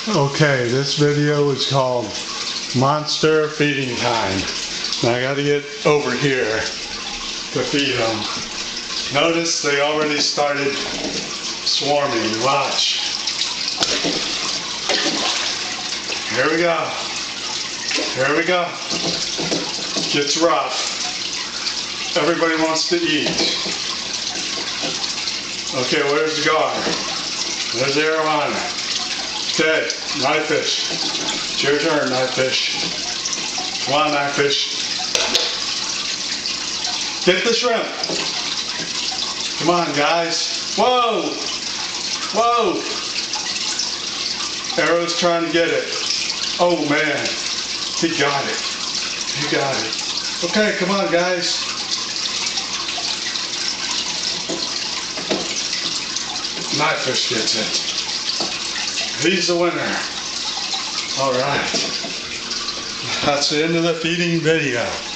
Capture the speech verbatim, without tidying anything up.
Okay, this video is called Monster Feeding Time. Now I gotta get over here to feed them. Notice they already started swarming. Watch. Here we go. Here we go. Gets rough. Everybody wants to eat. Okay, where's the guard? There's the Arowana. Okay, knife fish. It's your turn, knife fish. Come on, knife fish. Get the shrimp. Come on, guys. Whoa! Whoa! Arrow's trying to get it. Oh, man. He got it. He got it. Okay, come on, guys. Knife fish gets it. He's the winner. All right. That's the end of the feeding video.